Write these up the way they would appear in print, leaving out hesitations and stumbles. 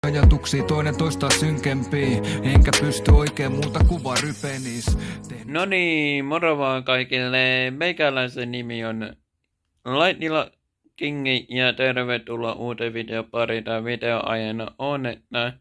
ajatuksia, toinen toista synkempiä. Enkä pysty oikein muuta kuin vaan rypenis. No niin, moro vaan kaikille. Meikäläisen nimi on Lightnilla Kingi ja tervetuloa uuteen videopariin. Tämä videoaiheena on, että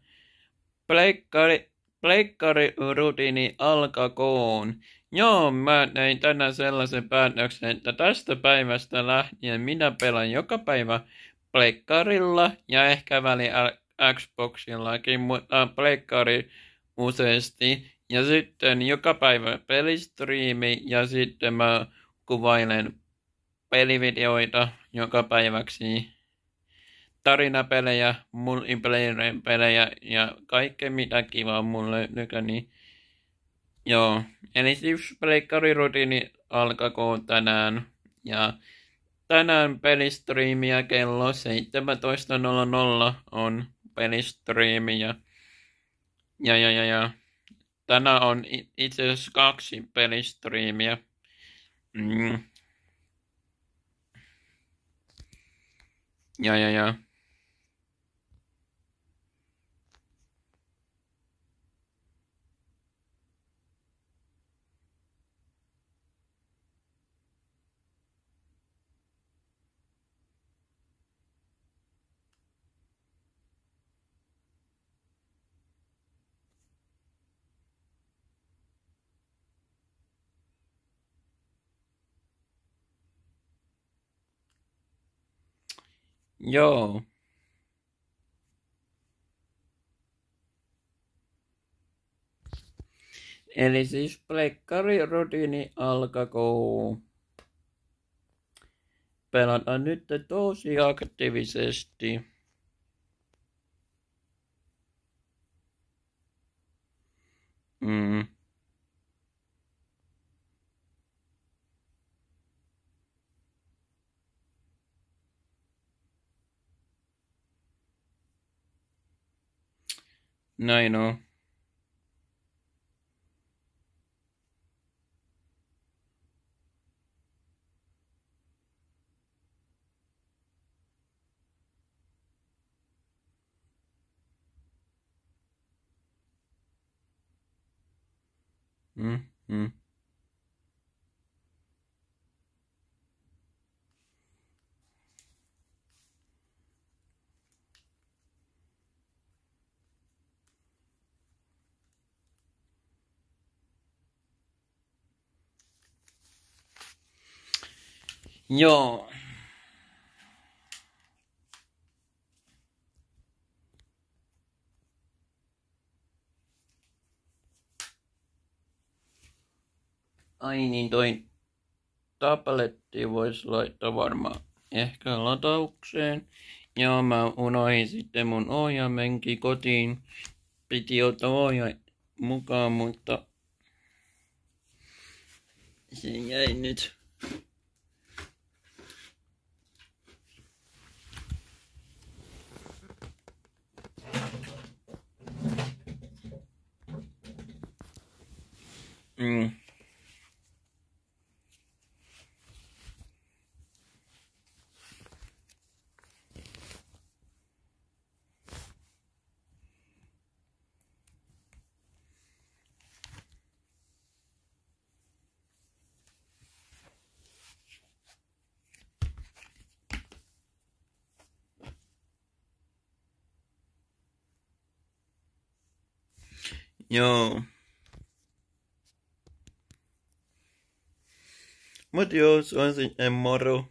pleikkarirutiini alkakoon. Joo, mä tein tänään sellaisen päätöksen, että tästä päivästä lähtien minä pelaan joka päivä pleikkarilla ja ehkä väliin Xboxillakin, mutta pleikkari useasti. Ja sitten joka päivä pelistriimi ja sitten mä kuvailen pelivideoita joka päiväksi. Tarinapelejä, multiplayer-pelejä ja kaikkea mitä kivaa mulle niin. Joo, eli siis pleikkarirutiini alkakoon tänään. Ja tänään pelistriimiä kello 17.00 on pelistriimi ja tänään on itse asiassa 2 pelistriimiä. Ja. Joo. Eli siis pleikkarirutiini alkakoon. Pelataan nyt tosi aktiivisesti. Näin on. Joo. Ai niin, toi tabletti voisi laittaa varmaan ehkä lataukseen. Ja mä unohdin sitten mun ohjaimenkin kotiin. Piti ottaa ohjain mukaan, mutta se jäi nyt. Joo. Mut joo, se on sitten moro.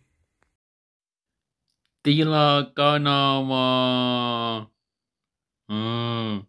Tilaa kanavaa.